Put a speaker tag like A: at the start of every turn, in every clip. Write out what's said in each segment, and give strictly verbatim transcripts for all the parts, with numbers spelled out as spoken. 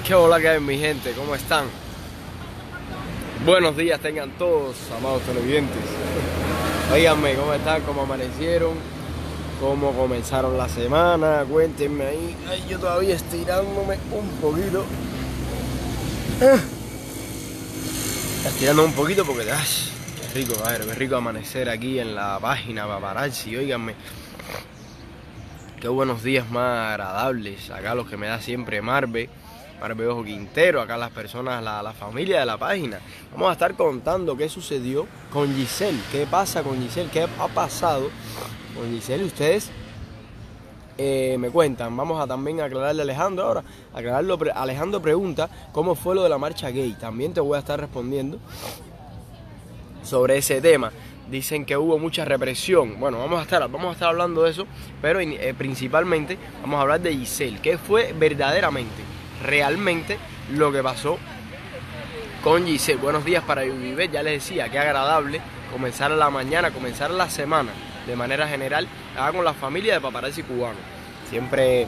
A: ¿Qué hola que hay, mi gente? ¿Cómo están? Buenos días tengan todos, amados televidentes. Óiganme, ¿cómo están? ¿Cómo amanecieron? ¿Cómo comenzaron la semana? Cuéntenme ahí. Ay, yo todavía estirándome un poquito. Ah. Estirándome un poquito porque... Ay, qué rico, a ver, qué rico amanecer aquí en la página Paparazzi. Óiganme. Qué buenos días más agradables. Acá los que me da siempre Marve. Marve Ojo Quintero, acá las personas, la, la familia de la página. Vamos a estar contando qué sucedió con Giselle, qué pasa con Giselle, qué ha pasado con Giselle. Ustedes eh, me cuentan. Vamos a también aclararle a Alejandro ahora. Aclararlo, Alejandro pregunta cómo fue lo de la marcha gay. También te voy a estar respondiendo sobre ese tema. Dicen que hubo mucha represión. Bueno, vamos a estar, vamos a estar hablando de eso, pero eh, principalmente vamos a hablar de Giselle. ¿Qué fue verdaderamente? Realmente lo que pasó con Giselle. Buenos días para Yudibet, ya les decía, qué agradable comenzar la mañana, comenzar la semana de manera general acá con la familia de Paparazzi Cubano. Siempre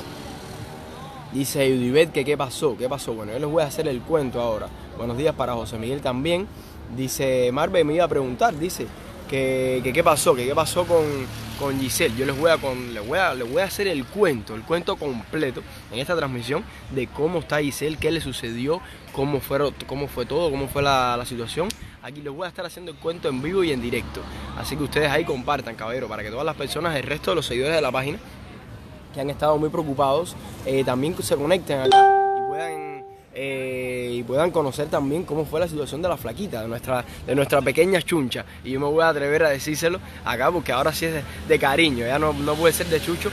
A: dice Yudibet que qué pasó, qué pasó. Bueno, yo les voy a hacer el cuento ahora. Buenos días para José Miguel también. Dice, Marve me iba a preguntar, dice, que, que qué pasó, que qué pasó con, con Giselle. Yo les voy, a, con, les, voy a, les voy a hacer el cuento, el cuento completo en esta transmisión de cómo está Giselle, qué le sucedió, cómo, fueron, cómo fue todo, cómo fue la, la situación. Aquí les voy a estar haciendo el cuento en vivo y en directo. Así que ustedes ahí compartan, caballero, para que todas las personas, el resto de los seguidores de la página, que han estado muy preocupados, eh, también se conecten acá y puedan... Eh, y puedan conocer también cómo fue la situación de la flaquita, de nuestra, de nuestra pequeña chuncha. Y yo me voy a atrever a decírselo acá porque ahora sí es de, de cariño, ya no, no puede ser de chucho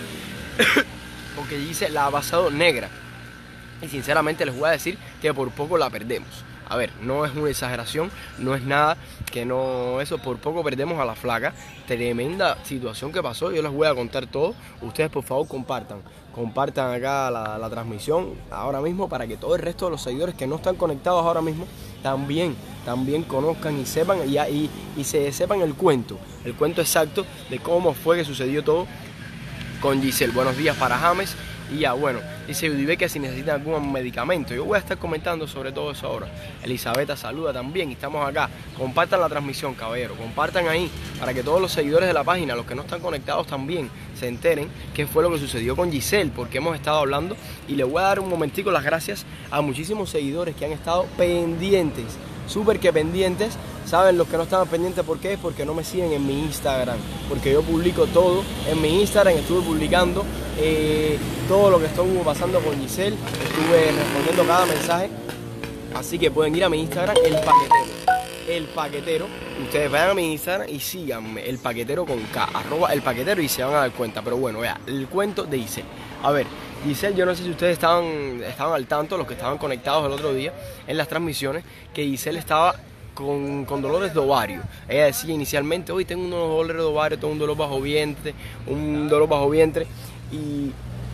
A: porque dice la ha pasado negra. Y sinceramente les voy a decir que por poco la perdemos. A ver, no es una exageración, no es nada que no... Eso, por poco perdemos a la flaca. Tremenda situación que pasó, yo les voy a contar todo. Ustedes por favor compartan. Compartan acá la, la transmisión ahora mismo para que todo el resto de los seguidores que no están conectados ahora mismo también, también conozcan y sepan y, y, y se sepan el cuento. El cuento exacto de cómo fue que sucedió todo con Giselle. Buenos días para James. Y ya, bueno, dice Yudibet que si necesitan algún medicamento. Yo voy a estar comentando sobre todo eso ahora. Elizabeth saluda también y estamos acá. Compartan la transmisión, caballero. Compartan ahí para que todos los seguidores de la página, los que no están conectados también, se enteren qué fue lo que sucedió con Giselle, porque hemos estado hablando. Y le voy a dar un momentico las gracias a muchísimos seguidores que han estado pendientes, súper que pendientes. Saben los que no estaban pendientes por qué, porque no me siguen en mi Instagram, porque yo publico todo en mi Instagram. Estuve publicando eh, todo lo que estuvo pasando con Giselle, estuve respondiendo cada mensaje, así que pueden ir a mi Instagram, El Paquetero, El Paquetero. Ustedes vayan a mi Instagram y síganme, El Paquetero con K, arroba El Paquetero, y se van a dar cuenta. Pero bueno, vea, el cuento de Giselle. A ver, Giselle, yo no sé si ustedes estaban, estaban al tanto, los que estaban conectados el otro día en las transmisiones, que Giselle estaba Con, con dolores de ovario. Ella decía inicialmente, hoy tengo unos dolores de ovario, tengo un dolor bajo vientre, un dolor bajo vientre, y,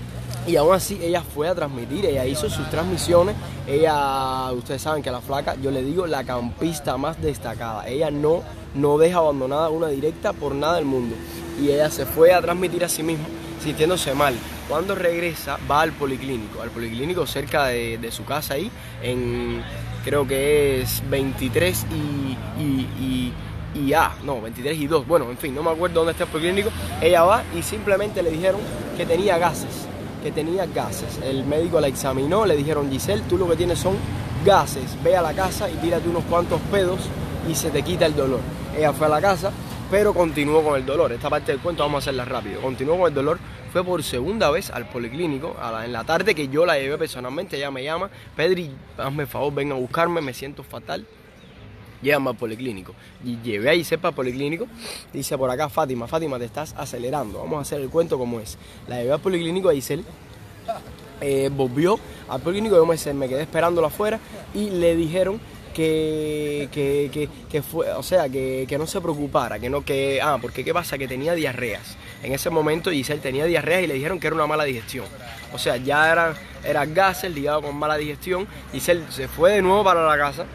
A: y aún así ella fue a transmitir, ella hizo sus transmisiones. Ella, ustedes saben que a la flaca, yo le digo, la campista más destacada. Ella no, no deja abandonada una directa por nada del mundo. Y ella se fue a transmitir a sí misma, sintiéndose mal. Cuando regresa, va al policlínico, al policlínico cerca de, de su casa ahí, en... creo que es veintitrés y, y, y, y A, no, veintitrés y dos, bueno, en fin, no me acuerdo dónde está el policlínico. Ella va y simplemente le dijeron que tenía gases, que tenía gases. El médico la examinó, le dijeron, Giselle, tú lo que tienes son gases, ve a la casa y tírate unos cuantos pedos y se te quita el dolor. Ella fue a la casa, pero continuó con el dolor. Esta parte del cuento vamos a hacerla rápido. Continuó con el dolor. Fue por segunda vez al policlínico a la, en la tarde, que yo la llevé personalmente. Ella me llama, Pedri, hazme el favor, ven a buscarme, me siento fatal, llévame al policlínico. Y llevé a Giselle para el policlínico. Dice por acá Fátima, Fátima, te estás acelerando, vamos a hacer el cuento como es. La llevé al policlínico a Giselle, eh, volvió al policlínico, yo me, me quedé esperándola afuera y le dijeron Que, que, que, que fue, o sea, que, que no se preocupara, que no, que, ah, porque qué pasa, que tenía diarreas. En ese momento Giselle tenía diarreas y le dijeron que era una mala digestión. O sea, ya era, era gases ligado con mala digestión. Giselle se fue de nuevo para la casa.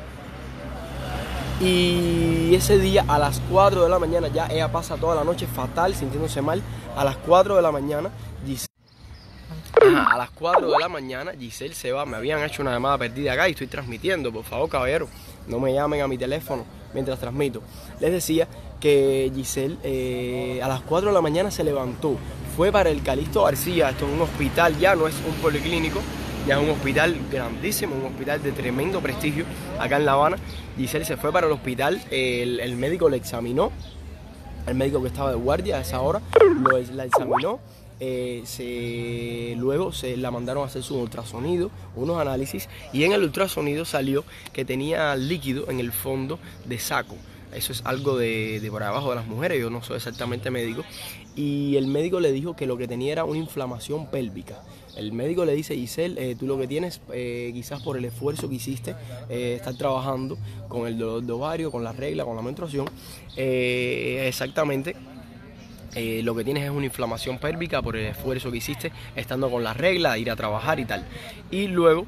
A: Y ese día a las cuatro de la mañana, ya ella pasa toda la noche fatal, sintiéndose mal. A las cuatro de la mañana, Giselle... a las cuatro de la mañana Giselle se va. Me habían hecho una llamada perdida acá y estoy transmitiendo. Por favor, caballero, no me llamen a mi teléfono mientras transmito. Les decía que Giselle eh, a las cuatro de la mañana se levantó, fue para el Calixto García. Esto es un hospital, ya no es un policlínico, ya es un hospital grandísimo, un hospital de tremendo prestigio acá en La Habana. Giselle se fue para el hospital, el, el médico le examinó, el médico que estaba de guardia a esa hora, lo, la examinó. Eh, se, luego se la mandaron a hacer su ultrasonido, unos análisis, y en el ultrasonido salió que tenía líquido en el fondo de saco. Eso es algo de, de por abajo de las mujeres, yo no soy exactamente médico, y el médico le dijo que lo que tenía era una inflamación pélvica. El médico le dice: Giselle, eh, tú lo que tienes, eh, quizás por el esfuerzo que hiciste, eh, estar trabajando con el dolor de ovario, con la regla, con la menstruación, eh, exactamente, Eh, lo que tienes es una inflamación pélvica por el esfuerzo que hiciste estando con la regla, ir a trabajar y tal. Y luego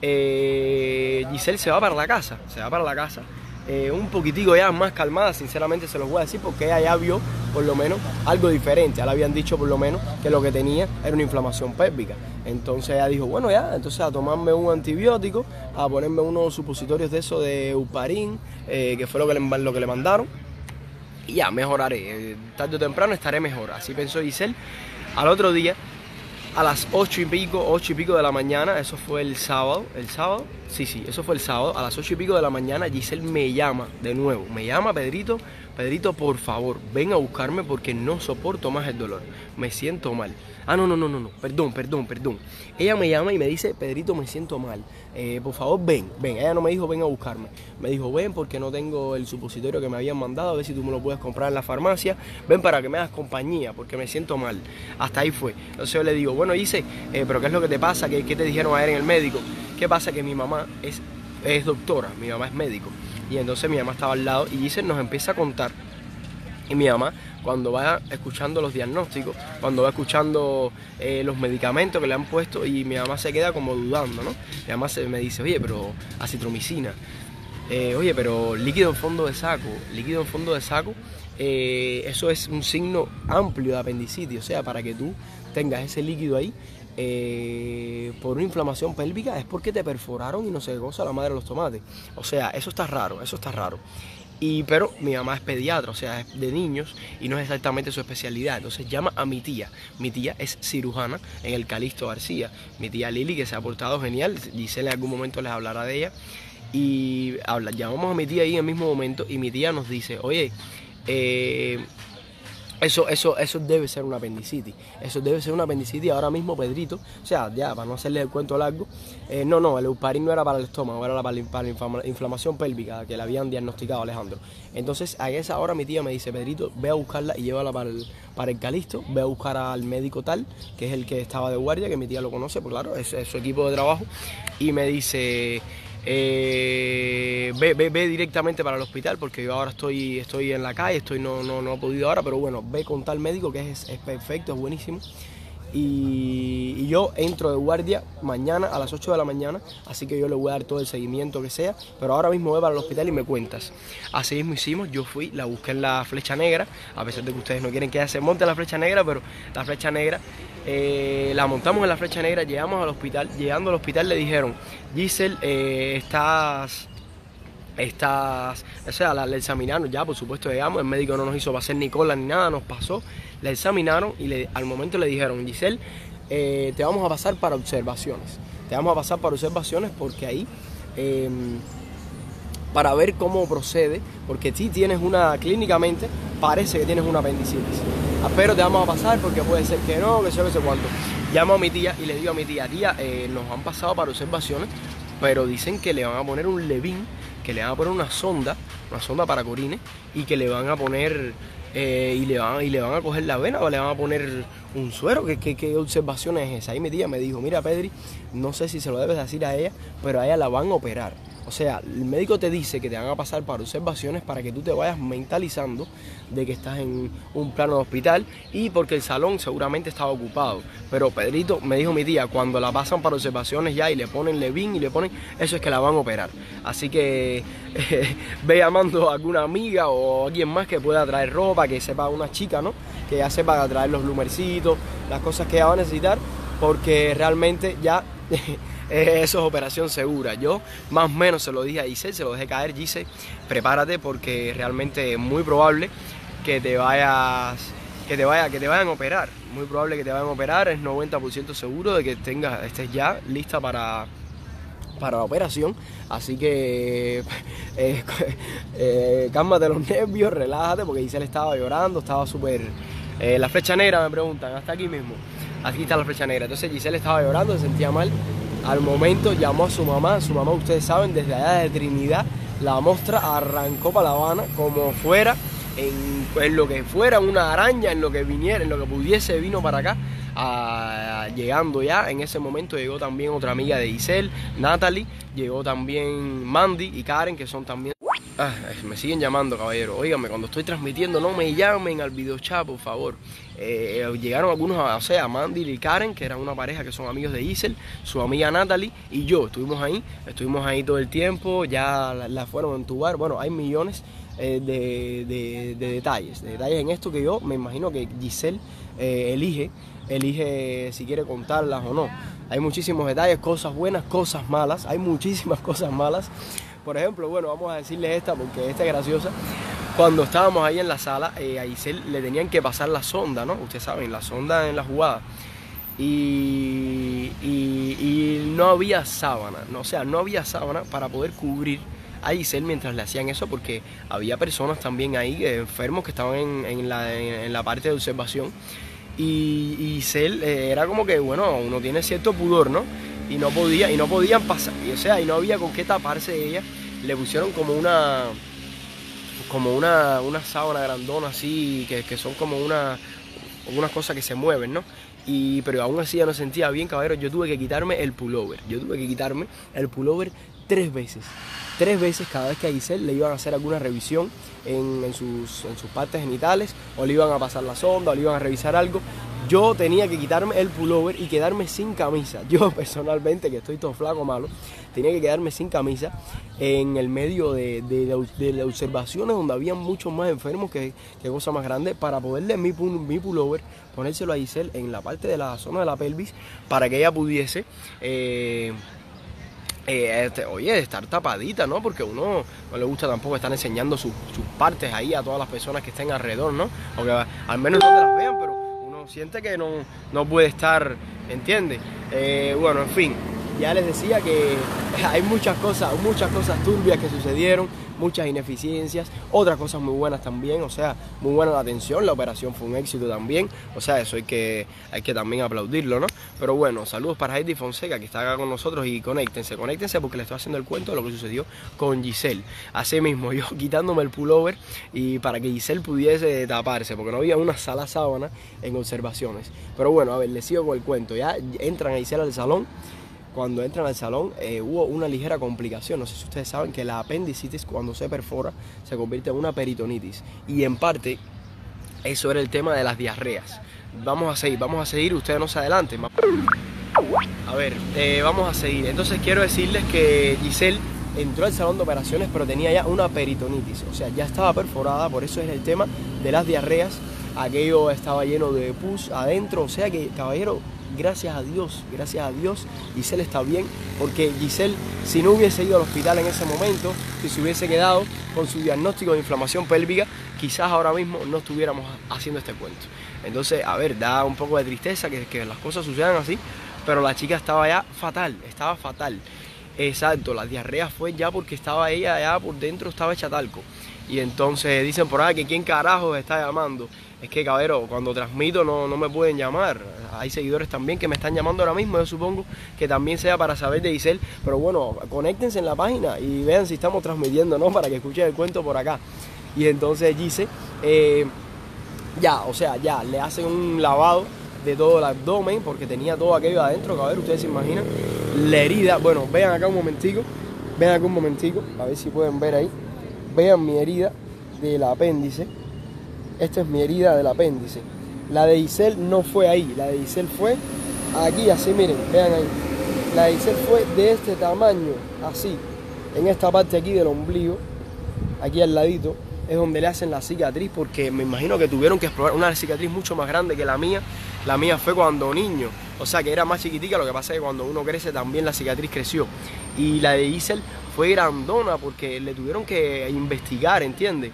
A: eh, Giselle se va para la casa, se va para la casa eh, un poquitico ya más calmada, sinceramente se los voy a decir, porque ella ya vio por lo menos algo diferente. Ya le habían dicho por lo menos que lo que tenía era una inflamación pélvica. Entonces ella dijo: bueno, ya, entonces a tomarme un antibiótico, a ponerme unos supositorios de eso de Euparin, eh, que fue lo que, le, lo que le mandaron. Y ya, mejoraré, tarde o temprano estaré mejor. Así pensó Giselle. Al otro día, a las ocho y pico, ocho y pico de la mañana, eso fue el sábado, el sábado, sí, sí, eso fue el sábado, a las ocho y pico de la mañana, Giselle me llama de nuevo, me llama: Pedrito, Pedrito, por favor, ven a buscarme porque no soporto más el dolor, me siento mal. Ah, no, no, no, no, no, perdón, perdón, perdón. Ella me llama y me dice: Pedrito, me siento mal, eh, por favor, ven, ven. Ella no me dijo ven a buscarme, me dijo: ven porque no tengo el supositorio que me habían mandado, a ver si tú me lo puedes comprar en la farmacia, ven para que me hagas compañía porque me siento mal. Hasta ahí fue. Entonces yo le digo: bueno, Giselle, eh, pero ¿qué es lo que te pasa? ¿Qué, qué te dijeron ayer en el médico? ¿Qué pasa? Que mi mamá es, es doctora, mi mamá es médico. Y entonces mi mamá estaba al lado y Giselle nos empieza a contar. Y mi mamá, cuando va escuchando los diagnósticos, cuando va escuchando eh, los medicamentos que le han puesto, y mi mamá se queda como dudando, ¿no? Mi mamá se, me dice: oye, pero acitromicina, eh, oye, pero líquido en fondo de saco, líquido en fondo de saco, eh, eso es un signo amplio de apendicitis. O sea, para que tú tengas ese líquido ahí, eh, por una inflamación pélvica, es porque te perforaron y no se goza la madre de los tomates. O sea, eso está raro, eso está raro. Y, pero mi mamá es pediatra, o sea, es de niños y no es exactamente su especialidad. Entonces llama a mi tía. Mi tía es cirujana en el Calixto García. Mi tía Lili, que se ha portado genial. Giselle en algún momento les hablará de ella. Y habla, llamamos a mi tía ahí en el mismo momento y mi tía nos dice: oye, eh, Eso, eso, eso debe ser una apendicitis. Eso debe ser una apendicitis ahora mismo, Pedrito. O sea, ya, para no hacerle el cuento largo. Eh, no, no, el Euparin no era para el estómago, era para la, para la inflamación pélvica que le habían diagnosticado a Alejandro. Entonces, a esa hora mi tía me dice: Pedrito, ve a buscarla y llévala para el, para el Calixto. Ve a buscar al médico tal, que es el que estaba de guardia, que mi tía lo conoce, pues claro, es, es su equipo de trabajo. Y me dice: Eh, ve, ve, ve directamente para el hospital, porque yo ahora estoy, estoy en la calle, estoy, no, no, no he podido ahora, pero bueno, ve con tal médico que es, es perfecto, es buenísimo. Y, y yo entro de guardia mañana a las ocho de la mañana, así que yo le voy a dar todo el seguimiento que sea, pero ahora mismo voy para el hospital y me cuentas. Así mismo hicimos, yo fui, la busqué en la Flecha Negra, a pesar de que ustedes no quieren que ella se monte en la Flecha Negra, pero la Flecha Negra, eh, la montamos en la Flecha Negra, llegamos al hospital. Llegando al hospital le dijeron: Giselle, eh, estás... Estás, o sea, la, la examinaron ya, por supuesto llegamos, el médico no nos hizo pasar ni cola ni nada, nos pasó, la examinaron y le, al momento le dijeron: Giselle, eh, te vamos a pasar para observaciones, te vamos a pasar para observaciones porque ahí, eh, para ver cómo procede, porque si tienes una, clínicamente parece que tienes una apendicitis, pero te vamos a pasar porque puede ser que no, que sé, que sé cuánto. Llamo a mi tía y le digo a mi tía: tía, eh, nos han pasado para observaciones, pero dicen que le van a poner un Levin, que le van a poner una sonda, una sonda para corines, y que le van a poner, eh, y, le van, y le van a coger la vena, o le van a poner un suero. ¿Qué, qué, qué observación es esa? Ahí mi tía me dijo: mira, Pedri, no sé si se lo debes decir a ella, pero a ella la van a operar. O sea, el médico te dice que te van a pasar para observaciones para que tú te vayas mentalizando de que estás en un plano de hospital, y porque el salón seguramente estaba ocupado. Pero Pedrito, me dijo mi tía, cuando la pasan para observaciones ya y le ponen Levin y le ponen, eso es que la van a operar. Así que eh, ve llamando a alguna amiga o a alguien más que pueda traer ropa, que sepa, una chica, ¿no? Que ya sepa traer los blumercitos, las cosas que ella va a necesitar, porque realmente ya eso es operación segura. Yo más o menos se lo dije a Giselle, se lo dejé caer. Giselle, prepárate porque realmente es muy probable que te vayas, que te vaya, que te vayan a operar. Muy probable que te vayan a operar, es noventa por ciento seguro de que tengas, estés ya lista para, para la operación. Así que eh, eh, cálmate los nervios, relájate, porque Giselle estaba llorando, estaba súper... Eh, la flecha negra, me preguntan, hasta aquí mismo. Aquí está la flecha negra. Entonces Giselle estaba llorando, se sentía mal. Al momento llamó a su mamá. Su mamá, ustedes saben, desde allá de Trinidad, la mostra arrancó para La Habana como fuera, en, en lo que fuera una araña, en lo que viniera, en lo que pudiese, vino para acá. A, llegando ya, en ese momento llegó también otra amiga de Giselle, Natalie, llegó también Mandy y Karen, que son también... Ah, me siguen llamando, caballero. Óigame, cuando estoy transmitiendo no me llamen al video chat, por favor. Eh, llegaron algunos, o sea, Mandy y Karen, que eran una pareja que son amigos de Giselle, su amiga Natalie y yo. Estuvimos ahí, estuvimos ahí todo el tiempo, ya la, la fueron a entubar. Bueno, hay millones eh, de, de, de detalles, de detalles en esto que yo me imagino que Giselle eh, elige, elige si quiere contarlas o no. Hay muchísimos detalles, cosas buenas, cosas malas, hay muchísimas cosas malas. Por ejemplo, bueno, vamos a decirles esta porque esta es graciosa. Cuando estábamos ahí en la sala, eh, a Giselle le tenían que pasar la sonda, ¿no? Ustedes saben, la sonda en la jugada. Y, y, y no había sábana, ¿no? O sea, no había sábana para poder cubrir a Giselle mientras le hacían eso, porque había personas también ahí, eh, enfermos, que estaban en, en, la, en, en la parte de observación. Y, y Giselle eh, era como que, bueno, uno tiene cierto pudor, ¿no? Y no podía, y no podían pasar, y, o sea, y no había con qué taparse de ella. Le pusieron como una como una, una sábana grandona así, que, que son como una unas cosas que se mueven, ¿no? Y, pero aún así ya no sentía bien, caballero. Yo tuve que quitarme el pullover, yo tuve que quitarme el pullover tres veces. Tres veces cada vez que a Giselle le iban a hacer alguna revisión en, en, sus, en sus partes genitales, o le iban a pasar la sonda, o le iban a revisar algo. Yo tenía que quitarme el pullover y quedarme sin camisa. Yo personalmente, que estoy todo flaco malo, tenía que quedarme sin camisa en el medio de, de, de, de las observaciones donde había muchos más enfermos que, que cosas más grandes, para poderle mi, mi pullover, ponérselo a Giselle en la parte de la zona de la pelvis, para que ella pudiese... Eh, Eh, este, oye, estar tapadita, ¿no? Porque uno no le gusta tampoco estar enseñando sus, sus partes ahí a todas las personas que estén alrededor, ¿no? Aunque al menos no te las vean, pero uno siente que no, no puede estar, ¿entiendes? Eh, bueno, en fin, ya les decía que hay muchas cosas, muchas cosas turbias que sucedieron, muchas ineficiencias, otras cosas muy buenas también, o sea, muy buena la atención, la operación fue un éxito también, o sea, eso hay que, hay que también aplaudirlo, ¿no? Pero bueno, saludos para Heidi Fonseca, que está acá con nosotros, y conéctense, conéctense porque les estoy haciendo el cuento de lo que sucedió con Giselle. Así mismo, yo quitándome el pullover y para que Giselle pudiese taparse, porque no había una sala sábana en observaciones. Pero bueno, a ver, les sigo con el cuento. Ya entran a Giselle al salón. Cuando entran al salón eh, hubo una ligera complicación. No sé si ustedes saben que la apendicitis, cuando se perfora, se convierte en una peritonitis. Y en parte, eso era el tema de las diarreas. Vamos a seguir, vamos a seguir, ustedes no se adelanten. A ver, eh, vamos a seguir. Entonces quiero decirles que Giselle entró al salón de operaciones, pero tenía ya una peritonitis. O sea, ya estaba perforada, por eso es el tema de las diarreas. Aquello estaba lleno de pus adentro. O sea que, caballero, gracias a Dios, gracias a Dios, Giselle está bien, porque Giselle, si no hubiese ido al hospital en ese momento, si se hubiese quedado con su diagnóstico de inflamación pélvica, quizás ahora mismo no estuviéramos haciendo este cuento. Entonces, a ver, da un poco de tristeza que, que las cosas sucedan así, pero la chica estaba ya fatal, estaba fatal. Exacto, la diarrea fue ya porque estaba ella ya por dentro, estaba hecha talco. Y entonces dicen por ahí que quién carajo está llamando. Es que, caballero, cuando transmito no, no me pueden llamar. Hay seguidores también que me están llamando ahora mismo. Yo supongo que también sea para saber de Giselle. Pero bueno, conéctense en la página y vean si estamos transmitiendo, ¿no? Para que escuchen el cuento por acá. Y entonces Giselle, eh, ya, o sea, ya le hacen un lavado de todo el abdomen porque tenía todo aquello adentro. Caballero, ustedes se imaginan la herida. Bueno, vean acá un momentico. Vean acá un momentico. A ver si pueden ver ahí. Vean mi herida del apéndice. Esta es mi herida del apéndice. La de Giselle no fue ahí. La de Giselle fue aquí, así, miren, vean ahí. La de Giselle fue de este tamaño, así. En esta parte aquí del ombligo, aquí al ladito, es donde le hacen la cicatriz, porque me imagino que tuvieron que explorar una cicatriz mucho más grande que la mía. La mía fue cuando niño. O sea que era más chiquitica, lo que pasa es que cuando uno crece también la cicatriz creció. Y la de Giselle fue grandona porque le tuvieron que investigar, ¿entiendes?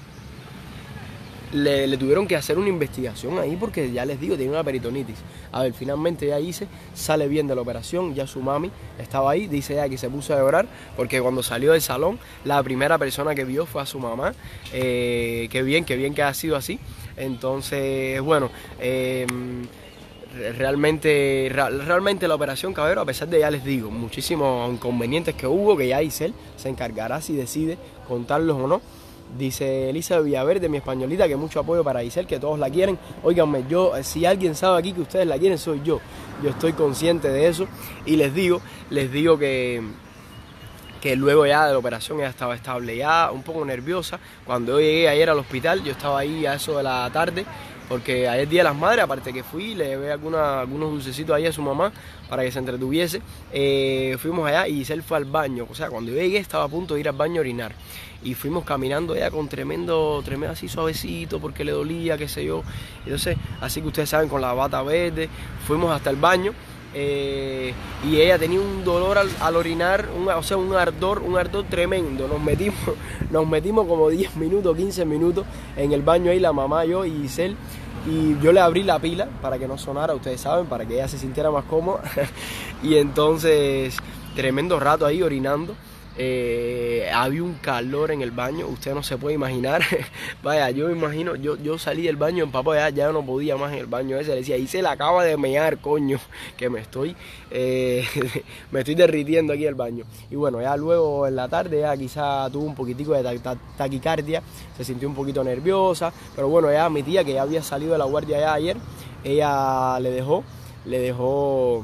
A: Le, le tuvieron que hacer una investigación ahí porque ya les digo, tiene una peritonitis. A ver, finalmente ya hice, sale bien de la operación, ya su mami estaba ahí, dice ya que se puso a llorar porque cuando salió del salón la primera persona que vio fue a su mamá. Eh, qué bien, qué bien que ha sido así. Entonces, bueno, eh, realmente, realmente la operación, caballero, a pesar de, ya les digo, muchísimos inconvenientes que hubo, que ya Giselle se encargará si decide contarlos o no. Dice Elisa Villaverde, mi españolita, que mucho apoyo para Giselle, que todos la quieren. Óiganme, yo, si alguien sabe aquí que ustedes la quieren, soy yo. Yo estoy consciente de eso y les digo, les digo que, que luego ya de la operación ella estaba estable, ya un poco nerviosa. Cuando yo llegué ayer al hospital, yo estaba ahí a eso de la tarde, porque ayer Día de las Madres, aparte que fui, le llevé alguna, algunos dulcecitos ahí a su mamá para que se entretuviese. Eh, fuimos allá y Giselle fue al baño. O sea, cuando yo llegué estaba a punto de ir al baño a orinar. Y fuimos caminando ya con tremendo, tremendo así suavecito porque le dolía, qué sé yo. Entonces, así que ustedes saben, con la bata verde, fuimos hasta el baño. Eh, y ella tenía un dolor al, al orinar, un, o sea, un ardor, un ardor tremendo. Nos metimos, nos metimos como diez minutos, quince minutos en el baño ahí, la mamá, yo y Giselle. Y yo le abrí la pila para que no sonara, ustedes saben, para que ella se sintiera más cómoda. Y entonces, tremendo rato ahí orinando. Eh, había un calor en el baño, usted no se puede imaginar. Vaya, yo me imagino, yo, yo salí del baño en papá, ya, ya no podía más en el baño ese. Le decía, ahí se le acaba de mear, coño, que me estoy eh, me estoy derritiendo aquí el baño. Y bueno, ya luego en la tarde ya quizá tuvo un poquitico de ta ta taquicardia, se sintió un poquito nerviosa, pero bueno, ya mi tía, que ya había salido de la guardia ya ayer, ella le dejó, le dejó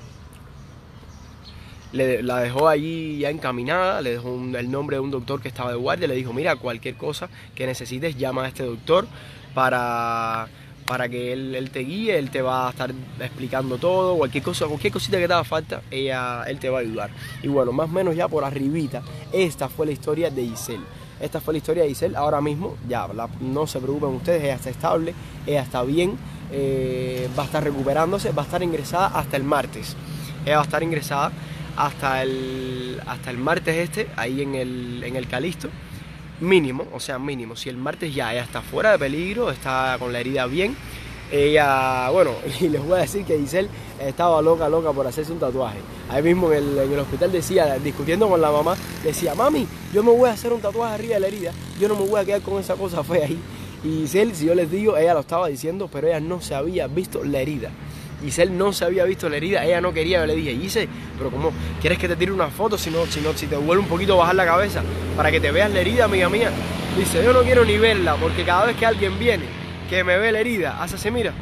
A: Le, la dejó allí ya encaminada, le dejó un, el nombre de un doctor que estaba de guardia, le dijo, mira, cualquier cosa que necesites, llama a este doctor para, para que él, él te guíe, él te va a estar explicando todo, cualquier cosa, cualquier cosita que te haga falta, ella, él te va a ayudar. Y bueno, más o menos ya por arribita, esta fue la historia de Giselle. Esta fue la historia de Giselle. Ahora mismo, ya, la, no se preocupen ustedes, ella está estable, ella está bien, eh, va a estar recuperándose, va a estar ingresada hasta el martes. Ella va a estar ingresada hasta el, hasta el martes este, ahí en el, en el Calixto, mínimo, o sea, mínimo. Si el martes ya ella está fuera de peligro, está con la herida bien, ella, bueno, y les voy a decir que Giselle estaba loca, loca por hacerse un tatuaje. Ahí mismo en el, en el hospital decía, discutiendo con la mamá, decía, mami, yo me voy a hacer un tatuaje arriba de la herida, yo no me voy a quedar con esa cosa fea ahí. Y Giselle, si yo les digo, ella lo estaba diciendo, pero ella no se había visto la herida. Giselle no se había visto la herida, ella no quería. Yo le dije, Giselle, pero ¿cómo quieres que te tire una foto si no, si no, si te vuelve un poquito bajar la cabeza para que te veas la herida, amiga mía? Dice, yo no quiero ni verla porque cada vez que alguien viene que me ve la herida, hace así, mira.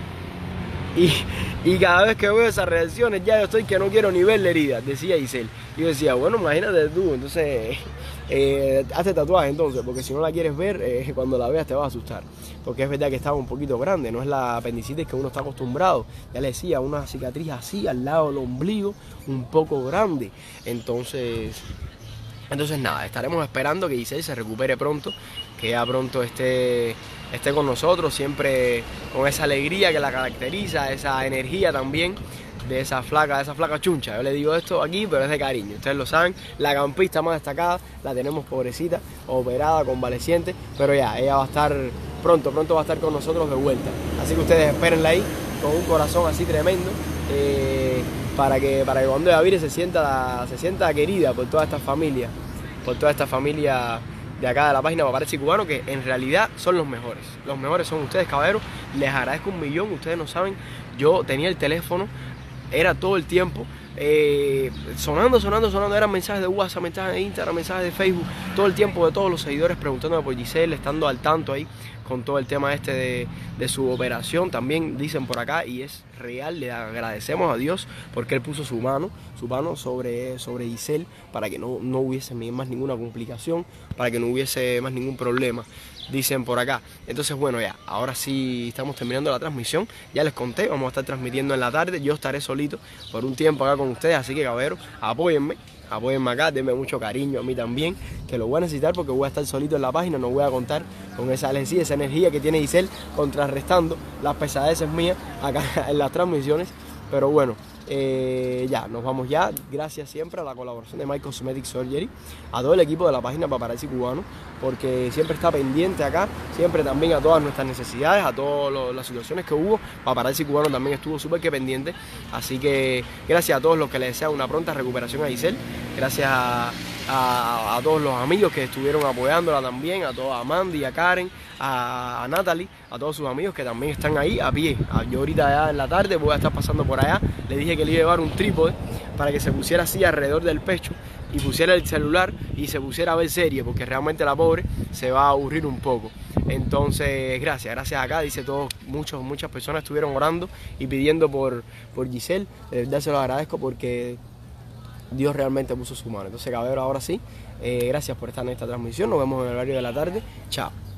A: Y, y cada vez que veo esas reacciones ya yo estoy que no quiero ni ver la herida, decía Giselle. Y yo decía, bueno, imagínate tú, entonces eh, hazte tatuaje entonces, porque si no la quieres ver, eh, cuando la veas te vas a asustar. Porque es verdad que estaba un poquito grande, no es la apendicitis que uno está acostumbrado. Ya le decía, una cicatriz así al lado del ombligo, un poco grande. Entonces, entonces nada, estaremos esperando que Giselle se recupere pronto, que ya pronto esté, esté con nosotros, siempre con esa alegría que la caracteriza, esa energía también de esa flaca, de esa flaca chuncha. Yo le digo esto aquí, pero es de cariño, ustedes lo saben. La campista más destacada, la tenemos pobrecita, operada, convaleciente, pero ya, ella va a estar pronto, pronto va a estar con nosotros de vuelta. Así que ustedes espérenla ahí, con un corazón así tremendo, eh, para, que, para que cuando ella vire se sienta, se sienta querida por toda esta familia, por toda esta familia de acá de la página Paparazzi Cubano, que en realidad son los mejores. Los mejores son ustedes, caballeros. Les agradezco un millón, ustedes no saben, yo tenía el teléfono, era todo el tiempo eh, sonando, sonando, sonando, eran mensajes de WhatsApp, mensajes de Instagram, mensajes de Facebook, todo el tiempo de todos los seguidores preguntándome por Giselle, estando al tanto ahí con todo el tema este de, de su operación, también dicen por acá, y es real, le agradecemos a Dios porque Él puso su mano, su mano sobre, sobre Giselle para que no, no hubiese más ninguna complicación, para que no hubiese más ningún problema, dicen por acá. Entonces bueno, ya, ahora sí estamos terminando la transmisión, ya les conté, vamos a estar transmitiendo en la tarde, yo estaré solito por un tiempo acá con ustedes, así que caballeros, apóyenme. Apóyenme acá, denme mucho cariño a mí también, que lo voy a necesitar porque voy a estar solito en la página, no voy a contar con esa energía, esa energía que tiene Giselle contrarrestando las pesadeces mías acá en las transmisiones. Pero bueno, eh, ya, nos vamos ya. Gracias siempre a la colaboración de My Cosmetic Surgery, a todo el equipo de la página Paparazzi Cubano, porque siempre está pendiente acá, siempre también a todas nuestras necesidades, a todas las situaciones que hubo. Paparazzi Cubano también estuvo súper que pendiente. Así que gracias a todos los que les desean una pronta recuperación a Giselle. Gracias a, a, a todos los amigos que estuvieron apoyándola también, a toda a Mandy, a Karen, a, a Natalie, a todos sus amigos que también están ahí a pie. Yo ahorita ya en la tarde voy a estar pasando por allá. Le dije que le iba a llevar un trípode para que se pusiera así alrededor del pecho y pusiera el celular y se pusiera a ver serie, porque realmente la pobre se va a aburrir un poco. Entonces, gracias, gracias acá, dice todos, muchos, muchas personas estuvieron orando y pidiendo por, por Giselle. De verdad se lo agradezco porque Dios realmente puso su mano. Entonces, caballero, ahora sí, eh, gracias por estar en esta transmisión. Nos vemos en el horario de la tarde. Chao.